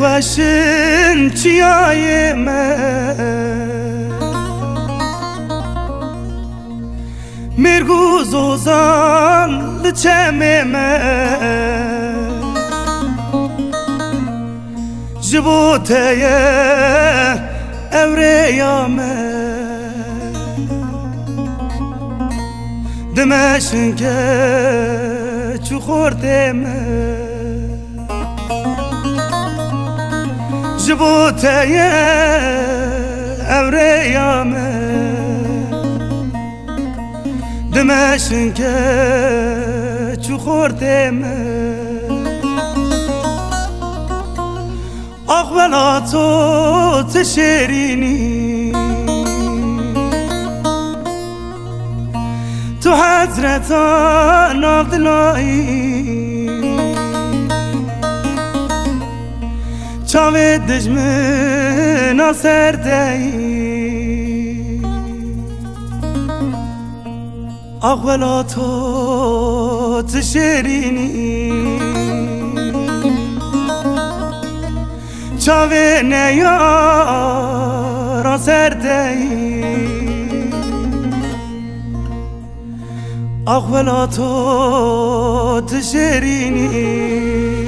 خوشن چیای من مرگو زوزان لچم من جبوته اوریا من دمشن که چو خورده من جبوته اوریا من دمشن که چو خورده من آقبلا تو تشرینی تو حضرتان عبداللهی چاوه دجمن سردهی اقبلا تو تشرینی چاوه نیارا سردهی اقبلا تو تشرینی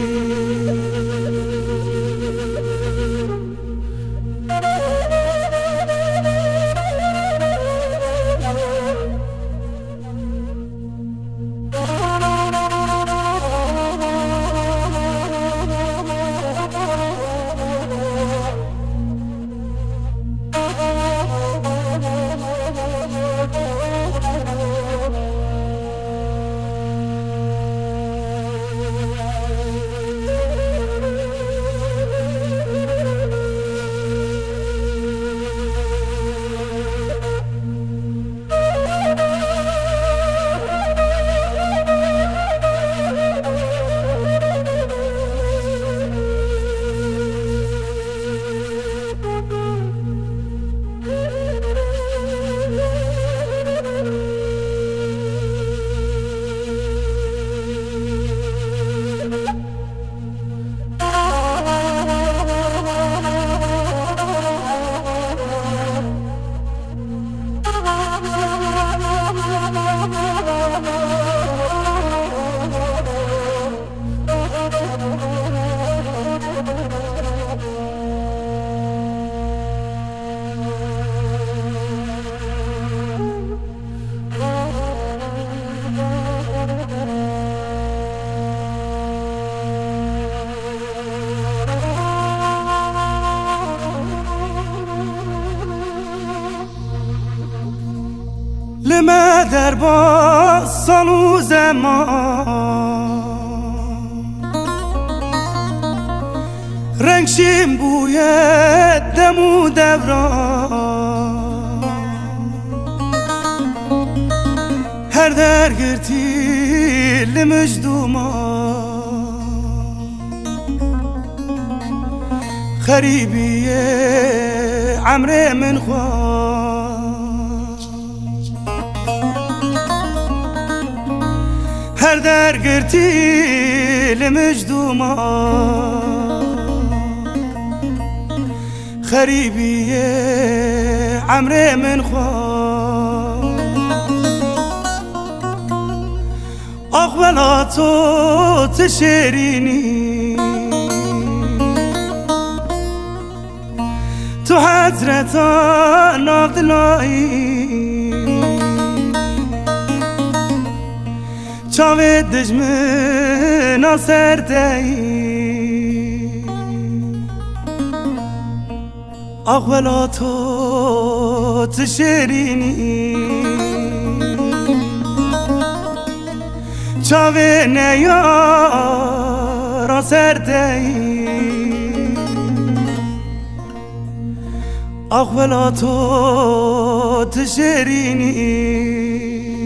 لما در با سال و زمان رنگشیم بوید دم و دوران هر درگرتی لمجدومان خریبی عمر من خواه هر درگرتی لمجدومان خریبی عمر من خواه اقبلا تو تشرینی تو حضرتان عبداللهی چاوه دجمن سردهی اقبلا تو تشرینی چاوه نیارا سردهی اقبلا تو تشرینی